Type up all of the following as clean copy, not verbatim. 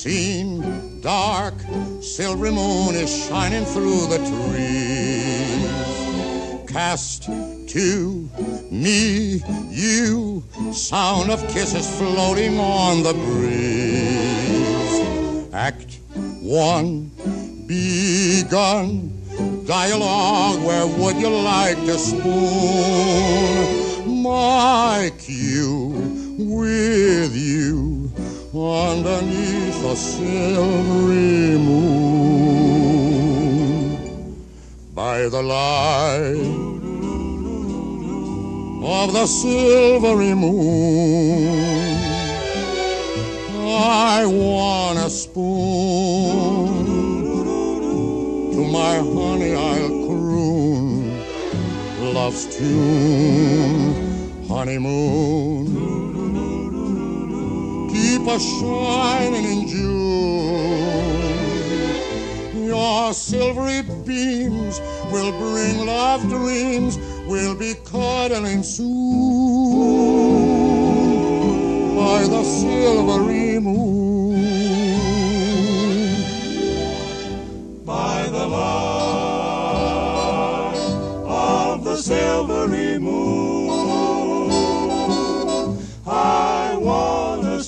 unseen, dark, silvery moon is shining through the trees. Cast to me, you, sound of kisses floating on the breeze. Act one, begun, dialogue, where would you like to spoon? My cue with you underneath a silvery moon. By the light of the silvery moon, I want a spoon. To my honey I'll croon love's tune. Honeymoon, keep us shining in June. Your silvery beams will bring love dreams. We'll be cuddling soon by the silvery moon. By the light of the silvery moon, I want a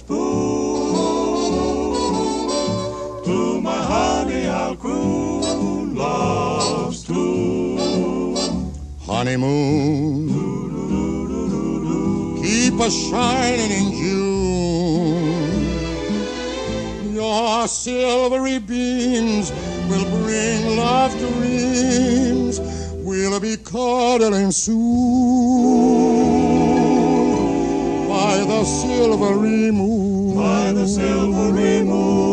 spoon. To my honey I'll croon love's tune. Honeymoon, keep us shining in June. Your silvery beams will bring love dreams. We'll be cuddling soon by the silvery moon. By the silvery moon.